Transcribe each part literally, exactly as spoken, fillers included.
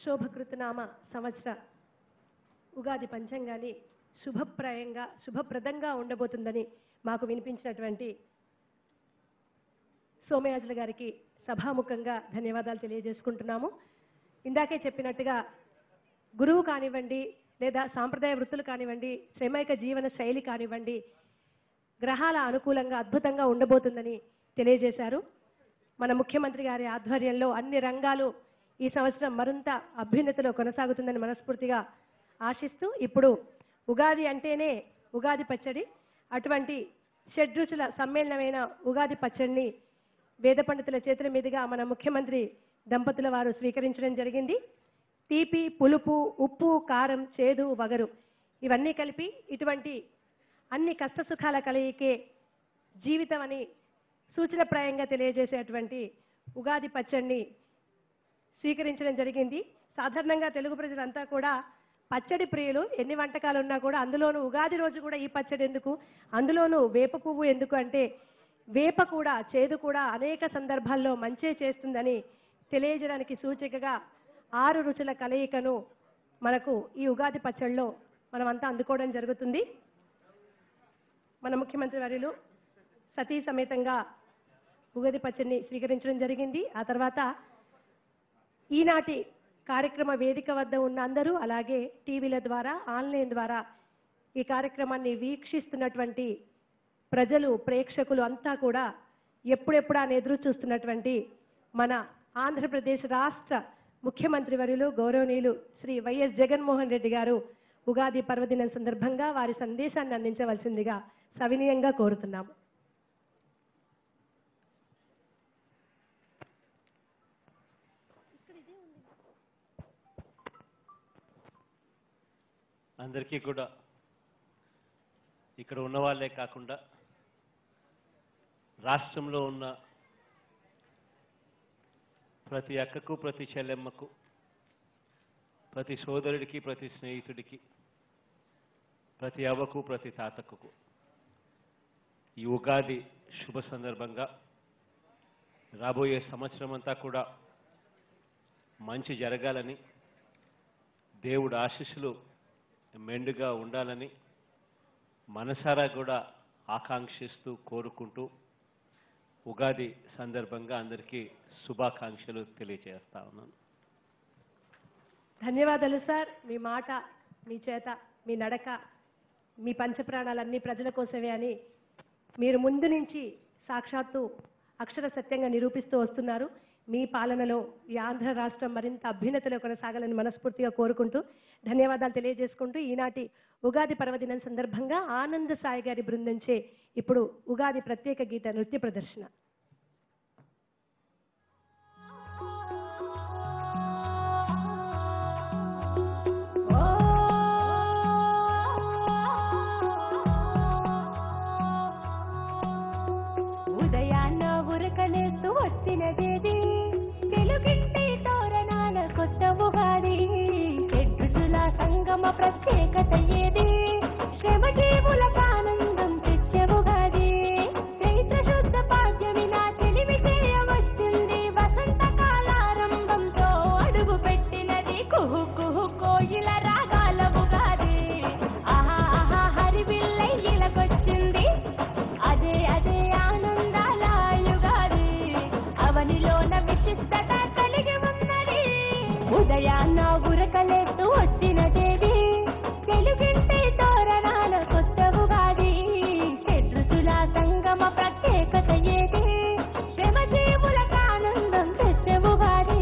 శోభకృతనామ సంవత్సర ఉగాది పంచాంగాన్ని శుభప్రాయంగా శుభప్రదంగా ఉండబోతుందని మాకు వినిపించినటువంటి సోమయాజుల గారికి సభాముఖంగా ధన్యవాదాలు తెలియజేసుకుంటున్నాము. ఇందాకే చెప్పినట్టుగా గురువు కానివ్వండి లేదా సాంప్రదాయ వృత్తులు కానివ్వండి, శ్రమైక జీవన శైలి కానివ్వండి, గ్రహాల అనుకూలంగా అద్భుతంగా ఉండబోతుందని తెలియజేశారు. మన ముఖ్యమంత్రి గారి ఆధ్వర్యంలో అన్ని రంగాలు ఈ సంవత్సరం మరింత అభ్యున్నతిలో కొనసాగుతుందని మనస్ఫూర్తిగా ఆశిస్తూ, ఇప్పుడు ఉగాది అంటేనే ఉగాది పచ్చడి, అటువంటి షడ్రుచుల సమ్మేళనమైన ఉగాది పచ్చడిని వేద పండితుల చేతుల మీదుగా మన ముఖ్యమంత్రి దంపతుల వారు స్వీకరించడం జరిగింది. తీపి, పులుపు, ఉప్పు, కారం, చేదు, వగరు ఇవన్నీ కలిపి ఇటువంటి అన్ని కష్టసుఖాల కలయికే జీవితం అని సూచనప్రాయంగా తెలియజేసేటువంటి ఉగాది పచ్చడిని స్వీకరించడం జరిగింది. సాధారణంగా తెలుగు ప్రజలంతా కూడా పచ్చడి ప్రియులు. ఎన్ని వంటకాలు ఉన్నా కూడా అందులోనూ ఉగాది రోజు కూడా ఈ పచ్చడి ఎందుకు, అందులోనూ వేప పువ్వు ఎందుకు అంటే, వేప కూడా చేదు కూడా అనేక సందర్భాల్లో మంచే చేస్తుందని తెలియజేయడానికి సూచికగా ఆరు రుచుల కలయికను మనకు ఈ ఉగాది పచ్చడిలో మనమంతా అందుకోవడం జరుగుతుంది. మన ముఖ్యమంత్రి వర్యులు సతీ సమేతంగా ఉగాది పచ్చడిని స్వీకరించడం జరిగింది. ఆ తర్వాత ఈనాటి కార్యక్రమ వేదిక వద్ద ఉన్న అందరూ, అలాగే టీవీల ద్వారా ఆన్లైన్ ద్వారా ఈ కార్యక్రమాన్ని వీక్షిస్తున్నటువంటి ప్రజలు, ప్రేక్షకులు అంతా కూడా ఎప్పుడెప్పుడా ఎదురు చూస్తున్నటువంటి మన ఆంధ్రప్రదేశ్ రాష్ట్ర ముఖ్యమంత్రి వర్యులు గౌరవనీయులు శ్రీ వైఎస్ జగన్మోహన్ రెడ్డి గారు ఉగాది పర్వదినం సందర్భంగా వారి సందేశాన్ని అందించవలసిందిగా సవినయంగా కోరుతున్నాము. అందరికీ కూడా ఇక్కడ ఉన్న వాళ్ళే కాకుండా రాష్ట్రంలో ఉన్న ప్రతి అక్కకు, ప్రతి చెల్లెమ్మకు, ప్రతి సోదరుడికి, ప్రతి స్నేహితుడికి, ప్రతి అవ్వకు, ప్రతి తాతకు ఈ ఉగాది శుభ సందర్భంగా రాబోయే సంవత్సరం అంతా కూడా మంచి జరగాలని, దేవుడు ఆశీస్సులు మెండుగా ఉండాలని మనసారా కూడా ఆకాంక్షిస్తూ కోరుకుంటూ ఉగాది సందర్భంగా అందరికీ శుభాకాంక్షలు తెలియజేస్తా ఉన్నాను. ధన్యవాదాలు సార్. మీ మాట, మీ చేత, మీ నడక, మీ పంచప్రాణాలన్నీ ప్రజల కోసమే అని మీరు ముందు నుంచి సాక్షాత్తు అక్షర సత్యంగా నిరూపిస్తూ వస్తున్నారు. మీ పాలనలో ఈ ఆంధ్ర రాష్ట్రం మరింత అభ్యున్నతిలో కొనసాగాలని మనస్ఫూర్తిగా కోరుకుంటూ ధన్యవాదాలు తెలియజేసుకుంటూ, ఈనాటి ఉగాది పర్వదినం సందర్భంగా ఆనంద సాయి గారి బృందంచే ఇప్పుడు ఉగాది ప్రత్యేక గీత నృత్య ప్రదర్శన. ఉదయాన్న ఉరకలేస్తూ వచ్చినదేది తెలుగింటి తోరణాల కొత్త ఉగాది, చెడ్రుచుల సంగమ ప్రత్యేకత ఏది, శ్రమ జీవులకు ఆనందం తెచ్చే ఉగాది, చైత్ర శుద్ధ పాడ్యమి నా తెలివి చేయవచ్చింది, వసంత కాలారంభంతో అడుగు పెట్టినది కుహు కుహు కోయిల రాగాల ఉగాది, ఆహా ఆహా హరివిల్లై ఇలకొచ్చింది, అదే అదే ఆనందాల యుగాది, అవనిలోన విశిష్టత కలిగి ఉన్నది, ఉదయాన్న ఉరకలేస్తూ వచ్చినదేది తెలుగింటి తోరణాల కొత్త ఉగాది, షడ్రుచుల సంగమ ప్రత్యేకత ఏది, శ్రమ జీవులకు ఆనందం తెచ్చే ఉగాది.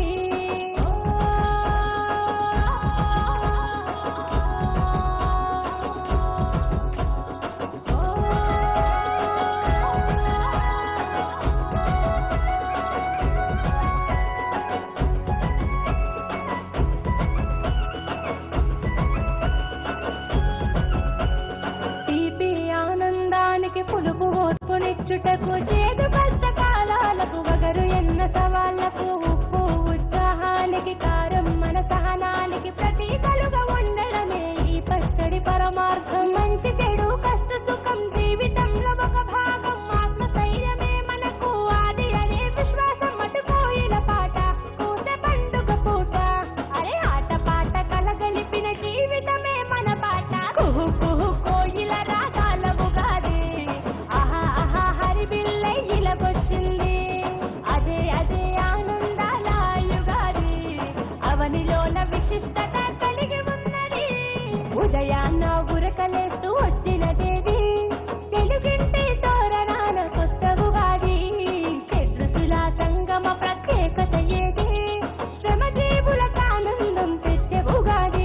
సంగమ ప్రత్యేకత ఏది శ్రమజీవులకు ఆనందం తెచ్చే ఉగాది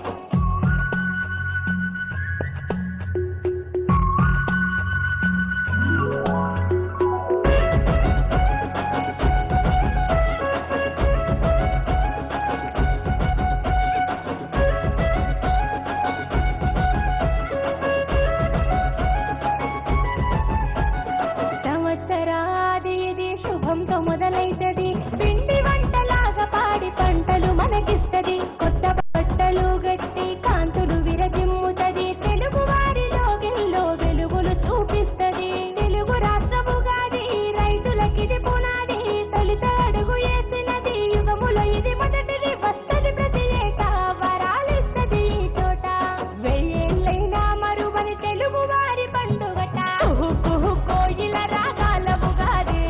మొదలైతది పిండి వంటలాగా పాడి పంటలు మనకిస్తది కొత్త బట్టలు గట్టి కాంతులు విరజిమ్ముతది తెలుగు వారి లోగిల్లో వెలుగులు చూపిస్తది తెలుగు రాష్ట్రముగాది రైతులకిది పునాది తొలిత అడుగు వేసినది యుగములో ఇది మొదటిది వస్తది ప్రతి ఏటా వరాలిస్తది ఈ చోట వెయ్యేళ్ళైనా మరువని తెలుగు వారి పండుగట కుహు కుహు కోయిల రాగాల ఉగాది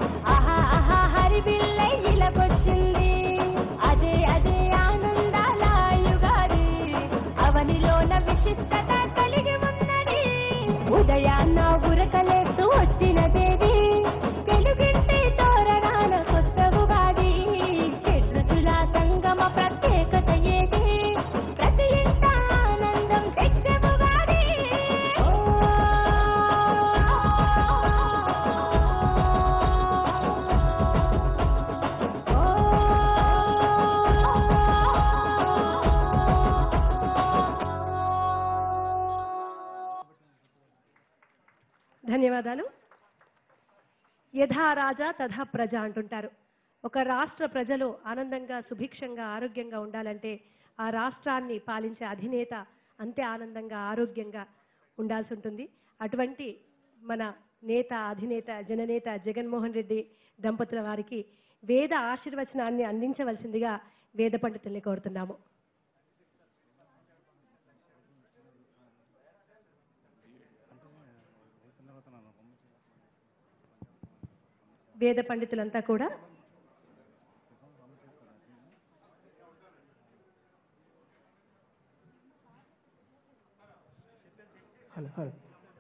హరిబిల్లైలకొచ్చింది అదే అదే ఆనందాల యుగాది అవనిలోన విశిష్టత కలిగి ఉన్నది ఉదయాన్న ఉరకలేస్తూ వచ్చినదేది తెలుగింటి తోరణాల కొత్త ఉగాది షడ్రుచుల సంగమ ప్రత్యేకత ఏది ప్రతి ఇంట ఆనందం తెచ్చే ఉగాది ధన్యవాదాలు. యథా రాజా తథా ప్రజ అంటుంటారు. ఒక రాష్ట్ర ప్రజలు ఆనందంగా సుభిక్షంగా ఆరోగ్యంగా ఉండాలంటే ఆ రాష్ట్రాన్ని పాలించే అధినేత అంతే ఆనందంగా ఆరోగ్యంగా ఉండాల్సి ఉంటుంది. అటువంటి మన నేత అధినేత జననేత జగన్మోహన్ రెడ్డి దంపతుల వారికి వేద ఆశీర్వచనాన్ని అందించవలసిందిగా వేద పండితుల్ని కోరుతున్నాము. వేద పండితులంతా కూడా హలో హలో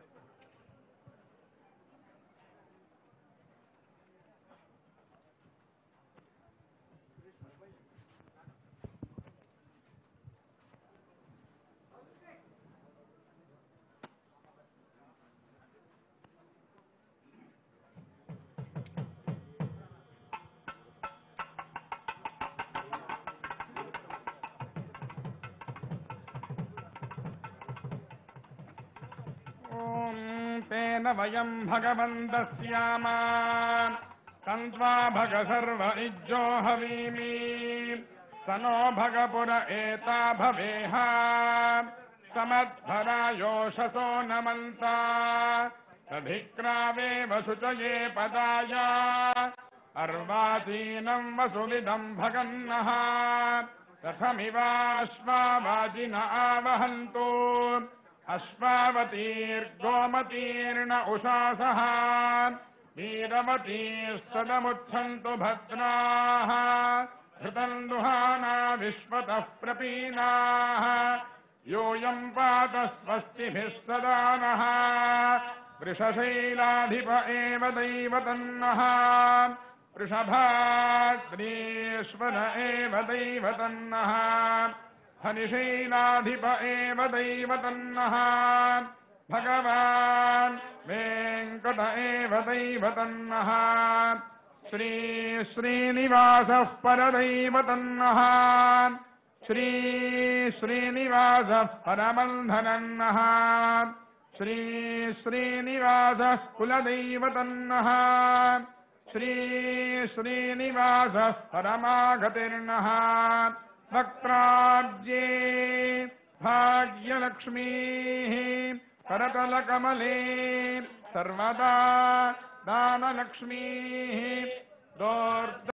तेन वयं भगवन्तस्यामा तन्त्वा भग सर्व इज्जो हवीमि सनो भगपुर एता भवेह समध्वरायोषसो नमन्ता तधिक्रावे वसुचये पदाय अर्वाचीनं वसुविदं भगन्नः रथमिवाश्वावाजिन आवहन्तु अश्वावतीर्गोमतीर्न उषासः वीरवतीस्तदमुच्छन्तु भद्राः घृतं दुहाना विश्वतः प्रपीनाः यूयं पात स्वस्तिभिः सदा नः वृषशैलाधिप एव दैवतन्नः वृषभाद्रीश्वर एव दैवतन्नः हनिशैलाधिप एव दैवतन्नः भगवान् वेङ्कट एव दैवतन्नः श्री श्रीनिवासः परदैवतन्नः श्री श्रीनिवासः परबन्धनन्नः श्री श्रीनिवासः कुलदैवतन्नः श्री श्रीनिवासः परमागतिर्नः वक्त्राब्जे भाग्यलक्ष्मीः करतलकमले सर्वदा दानलक्ष्मीः दोर्